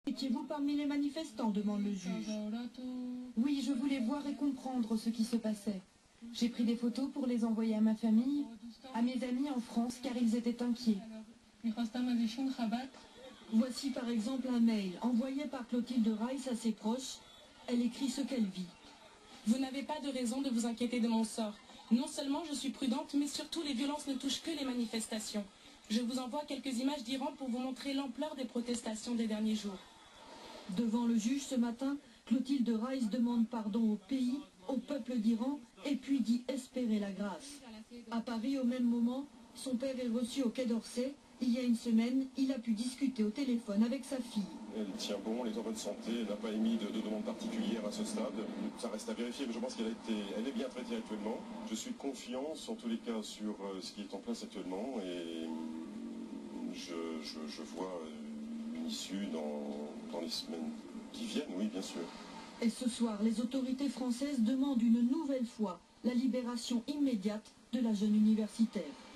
Étiez-vous parmi les manifestants, demande le juge. Oui, je voulais voir et comprendre ce qui se passait. J'ai pris des photos pour les envoyer à ma famille, à mes amis en France, car ils étaient inquiets. Voici par exemple un mail envoyé par Clotilde Reiss à ses proches. Elle écrit ce qu'elle vit. Vous n'avez pas de raison de vous inquiéter de mon sort. Non seulement je suis prudente, mais surtout les violences ne touchent que les manifestations. Je vous envoie quelques images d'Iran pour vous montrer l'ampleur des protestations des derniers jours. Devant le juge ce matin, Clotilde Reiss demande pardon au pays, au peuple d'Iran, et puis dit espérer la grâce. À Paris, au même moment, son père est reçu au Quai d'Orsay. Il y a une semaine, il a pu discuter au téléphone avec sa fille. Elle tient bon, elle est en bonne santé, elle n'a pas émis de demande particulière à ce stade. Ça reste à vérifier, mais je pense qu'elle est bien traitée actuellement. Je suis confiant, en tous les cas, sur ce qui est en place actuellement, et je vois une issue dans les semaines qui viennent, oui, bien sûr. Et ce soir, les autorités françaises demandent une nouvelle fois la libération immédiate de la jeune universitaire.